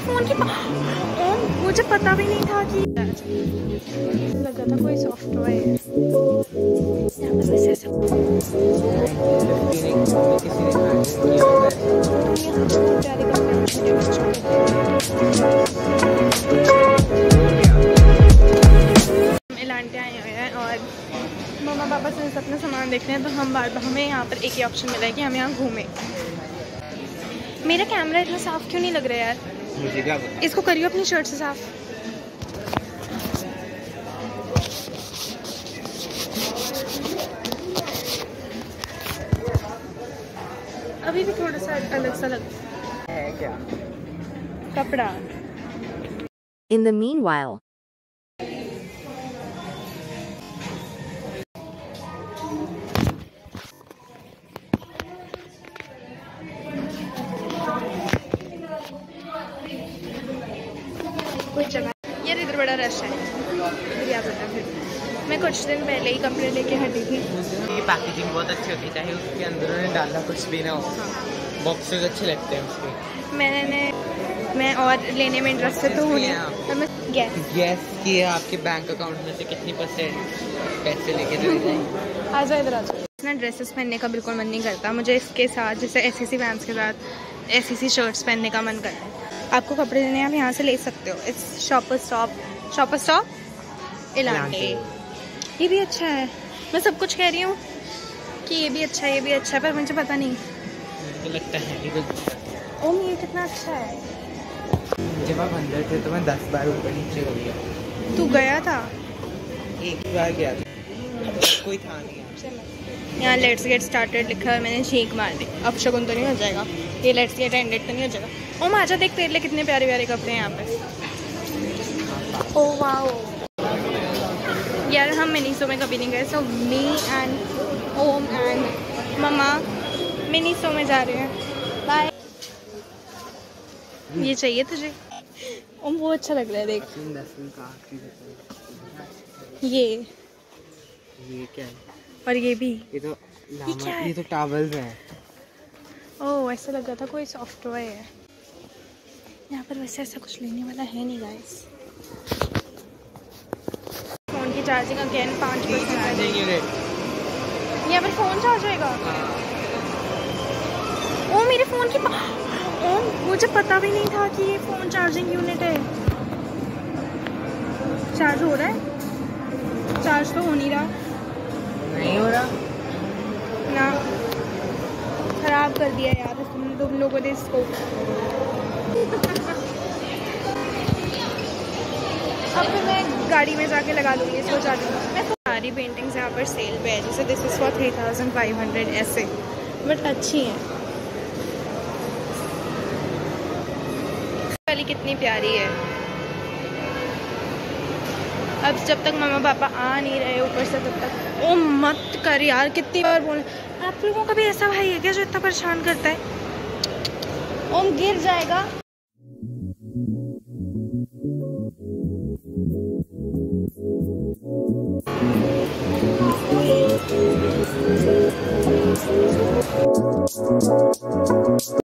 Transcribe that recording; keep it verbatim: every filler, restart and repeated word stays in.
Phone की ओम, मुझे पता भी नहीं था कि लगा था कोई सॉफ्टवेयर है। यहाँ पर वैसे ऐसे प्यारे कपड़े छोटे बच्चों के एलांटे आए हुए हैं और मम्मा पापा से अपना सामान देखते हैं, तो हम बार बार हमें यहाँ पर एक ही ऑप्शन मिला है कि हम यहाँ घूमें। मेरा कैमरा इतना साफ क्यों नहीं लग रहा है यार? मुझे क्या पता। इसको करियो अपनी शर्ट से साफ। अभी भी थोड़ा सा अलग सा लगता है क्या कपड़ा। In the meanwhile, कोई जगह यार, इधर बड़ा रश है। इधर क्या पता। फिर मैं कुछ दिन पहले ही कपड़े लेके हटी थी। ये पैकेजिंग बहुत अच्छी होती है, चाहे उसके अंदर उन्होंने डालना कुछ भी ना हो। बॉक्सेस अच्छे लगते हैं उसके। मैंने मैं और लेने में इंटरेस्टेड तो हूँ नहीं। गैस गैस की आपके बैंक अकाउंट में से कितनी परसेंट पैसे लेके चले जाएंगे? आ जाओ इधर आ जाओ। ना ड्रेसेस पहनने का बिल्कुल मन नहीं करता मुझे। इसके साथ जैसे एसएससी पैंट्स के साथ एसएससी शर्ट्स पहनने का मन करता है। आपको कपड़े लेने आप यहाँ से ले सकते हो। इस Shoppers Stop Shoppers Stop Elante. ये भी अच्छा है। मैं सब कुछ कह रही हूँ कि ये भी अच्छा है, ये भी अच्छा है, पर मुझे पता नहीं। मुझे लगता है ओम ये कितना अच्छा है। जब आप अंदर थे तो मैं दस बार ऊपर नीचे हो गया। तू गया था? एक बार गया था, कोई था नहीं। यहाँ लेट्स गेट स्टार्टेड लिखा है, मैंने छींक मार दी। अब शगुन तो नहीं हो जाएगा ये? लेट्स गेट एंडेड तो नहीं हो जाएगा? ओम आजा, देख तेरे लिए कितने प्यारे प्यारे कपड़े हैं यहाँ पे। ओ वाओ यार, हम मिनीसो में कभी नहीं गए। So me and Om and मम्मा मिनीसो में जा रहे हैं। बाय। ये चाहिए तुझे? ओम वो अच्छा लग रहा है, देख। ये ये क्या है? और ये भी। ये तो ये क्या है? ये तो टॉवल्स हैं। ओह ऐसा लगा था कोई सॉफ्टवेयर है। यहाँ पर वैसे ऐसा कुछ लेने वाला है नहीं गाइस। फोन की चार्जिंग अगेन पाँच परसेंट। यहाँ पर फोन चार्ज होएगा? ओ मेरे फोन की ओ मुझे पता भी नहीं था कि ये फोन चार्जिंग यूनिट है। चार्ज हो रहा है? चार्ज तो हो नहीं रहा। नहीं हो रहा ना, खराब कर दिया यार तुम तुम लोगों ने इसको। अब तो मैं गाड़ी में जाके लगा लूँगी इसको चार्जिंग। मैं सारी पेंटिंग्स यहाँ पर सेल पे है, जैसे this is for three thousand five hundred ऐसे, बट अच्छी हैं। वाली कितनी प्यारी है। अब जब तक मम्मा पापा आ नहीं रहे ऊपर से तब तक ओ मत कर यार, कितनी बार बोल। आप लोगों का भी ऐसा भाई है क्या जो इतना परेशान करता है? ओम गिर जाएगा।